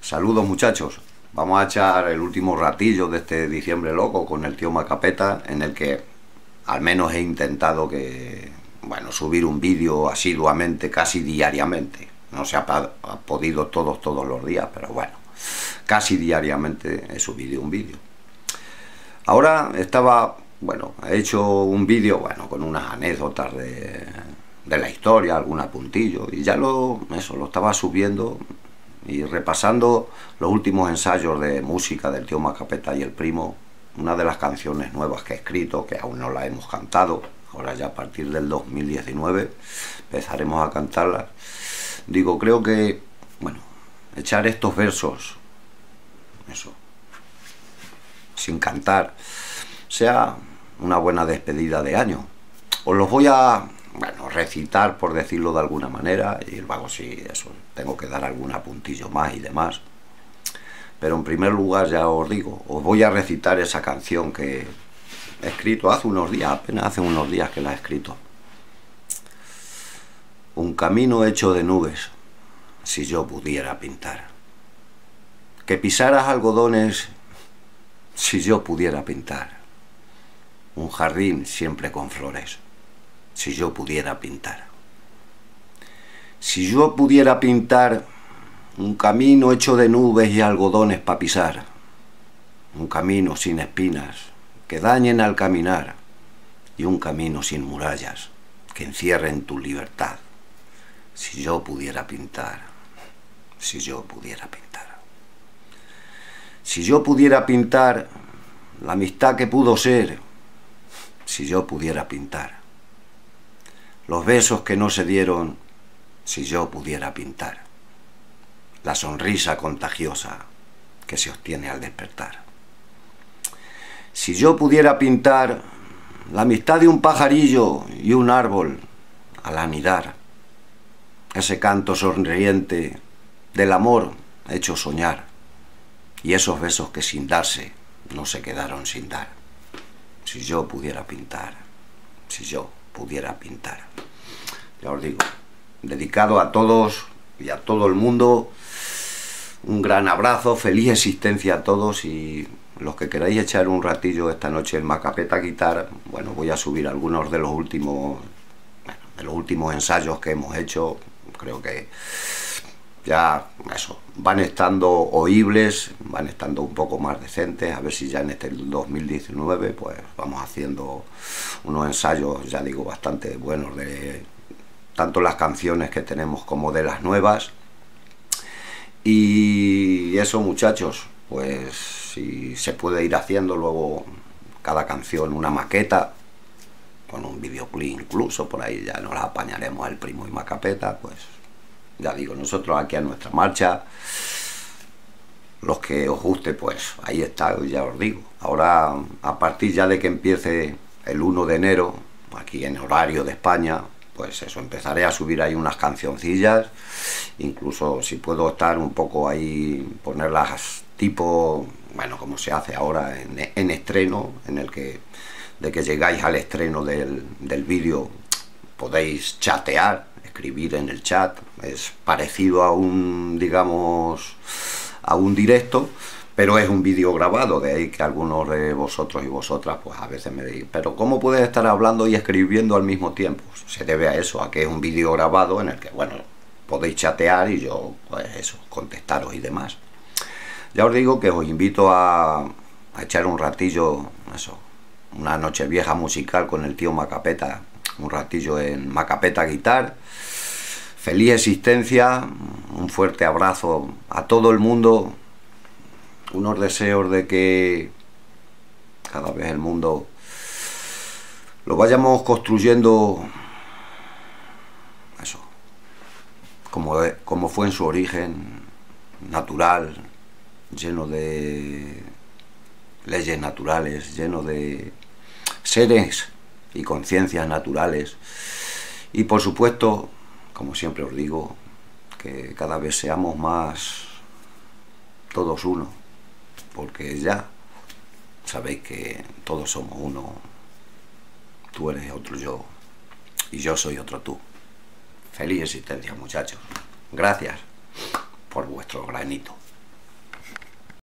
Saludos muchachos, vamos a echar el último ratillo de este diciembre loco con el tío Macapeta, en el que al menos he intentado subir un vídeo asiduamente, casi diariamente. No se ha podido todos los días, pero bueno, casi diariamente he subido un vídeo. Ahora he hecho un vídeo, con unas anécdotas de la historia, algún apuntillo, y ya lo estaba subiendo y repasando los últimos ensayos de música del tío Macapeta y el primo, una de las canciones nuevas que he escrito, que aún no la hemos cantado, ahora ya a partir del 2019 empezaremos a cantarlas. Digo, creo que, echar estos versos, sin cantar, sea una buena despedida de año. Os los voy a recitar, por decirlo de alguna manera, y luego sí, tengo que dar algún apuntillo más y demás. Pero en primer lugar, ya os digo, os voy a recitar esa canción que he escrito hace unos días, apenas hace unos días que la he escrito. Un camino hecho de nubes, si yo pudiera pintar. Que pisaras algodones, si yo pudiera pintar. Un jardín siempre con flores, si yo pudiera pintar. Si yo pudiera pintar un camino hecho de nubes y algodones pa' pisar, un camino sin espinas que dañen al caminar, y un camino sin murallas que encierren tu libertad. Si yo pudiera pintar, si yo pudiera pintar. Si yo pudiera pintar la amistad que pudo ser, si yo pudiera pintar. Los besos que no se dieron, si yo pudiera pintar. La sonrisa contagiosa que se obtiene al despertar. Si yo pudiera pintar la amistad de un pajarillo y un árbol al anidar, ese canto sonriente del amor hecho soñar, y esos besos que sin darse no se quedaron sin dar. Si yo pudiera pintar, si yo pudiera pintar. Ya os digo, dedicado a todos y a todo el mundo, un gran abrazo, feliz existencia a todos, y los que queráis echar un ratillo esta noche en Macapeta Guitar, voy a subir algunos de los últimos ensayos que hemos hecho. Creo que ya van estando oíbles, van estando un poco más decentes, a ver si ya en este 2019 pues vamos haciendo unos ensayos, ya digo, bastante buenos, de tanto las canciones que tenemos como de las nuevas. Y eso, muchachos, pues si se puede ir haciendo luego cada canción una maqueta, con un videoclip incluso, por ahí ya nos la apañaremos el primo y Macapeta, pues ya digo, nosotros aquí a nuestra marcha, los que os guste, pues ahí está, ya os digo. Ahora, a partir ya de que empiece el 1 de enero, aquí en horario de España, pues empezaré a subir ahí unas cancioncillas, incluso si puedo estar un poco ahí, ponerlas tipo, como se hace ahora en estreno, en el que de que llegáis al estreno del vídeo podéis chatear, escribir en el chat. Es parecido a un, digamos, a un directo, pero es un vídeo grabado, de ahí que algunos de vosotros y vosotras pues a veces me digan, pero ¿cómo puedes estar hablando y escribiendo al mismo tiempo? Se debe a eso, a que es un vídeo grabado en el que, podéis chatear y yo, contestaros y demás. Ya os digo que os invito a echar un ratillo, una noche vieja musical con el tío Macapeta, un ratillo en Macapeta Guitar. Feliz existencia, un fuerte abrazo a todo el mundo, unos deseos de que cada vez el mundo lo vayamos construyendo como fue en su origen, natural, lleno de leyes naturales, lleno de seres y conciencias naturales, y por supuesto, como siempre os digo, que cada vez seamos más todos uno, porque ya sabéis que todos somos uno. Tú eres otro yo y yo soy otro tú. Feliz existencia, muchachos. Gracias por vuestro granito.